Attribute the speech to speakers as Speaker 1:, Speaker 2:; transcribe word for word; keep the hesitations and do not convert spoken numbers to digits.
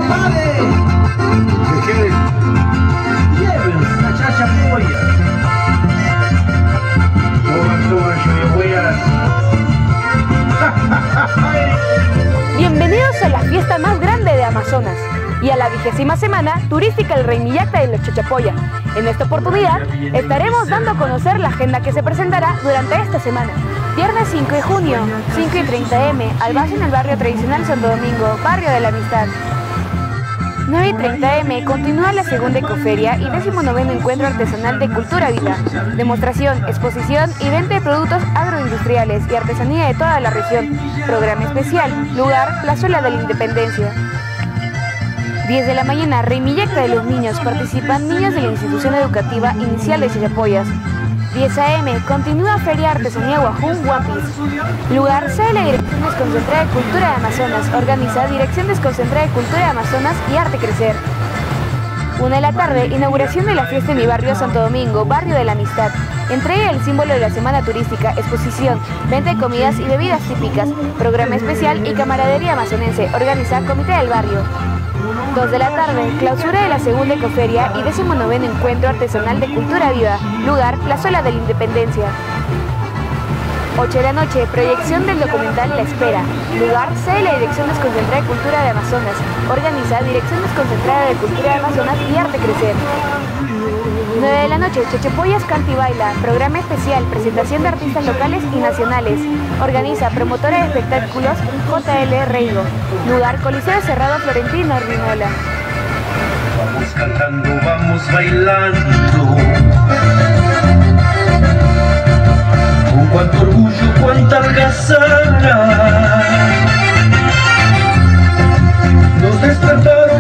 Speaker 1: compadre.
Speaker 2: ¿Qué quieren?
Speaker 1: Lleven la chachapoya.
Speaker 2: Suban, suban, chachapoyas.
Speaker 3: Bienvenidos a la fiesta más grande de Amazonas y a la vigésima semana turística del Reymillacta de los Chachapoya. En esta oportunidad estaremos dando a conocer la agenda que se presentará durante esta semana. Viernes cinco de junio, cinco y treinta eme, albazo en el barrio tradicional Santo Domingo, barrio de la Amistad. nueve y treinta eme, continúa la segunda ecoferia y décimo noveno encuentro artesanal de Cultura Vida. Demostración, exposición y venta de productos agroindustriales y artesanía de toda la región. Programa especial, lugar, Plazuela de la Independencia. diez de la mañana, Reymillacta de los niños, participan niños de la institución educativa inicial de Chachapoyas. diez a eme, continúa Feria Artesanía Guajún Guampis. Lugar, sede de la Dirección Desconcentrada de Cultura de Amazonas, organiza Dirección Desconcentrada de Cultura de Amazonas y Arte Crecer. una de la tarde, inauguración de la fiesta en mi barrio Santo Domingo, barrio de la Amistad. Entrega el símbolo de la semana turística, exposición, venta de comidas y bebidas típicas, programa especial y camaradería amazonense, organiza Comité del Barrio. dos de la tarde, clausura de la segunda ecoferia y décimo noveno encuentro artesanal de Cultura Viva, lugar, Plazuela de la Independencia. ocho de la noche, proyección del documental La Espera, lugar, sede de la Dirección Desconcentrada de Cultura de Amazonas, organiza Dirección Desconcentrada de Cultura de Amazonas y Arte Crecer. nueve de la noche, Chachapoyas Canta y Baila, programa especial, presentación de artistas locales y nacionales, organiza Promotora de Espectáculos J L Reigo, lugar, Coliseo Cerrado Florentino Rinola.
Speaker 4: Vamos cantando, vamos bailando, con cuánto orgullo, cuánta algazara, nos despertaron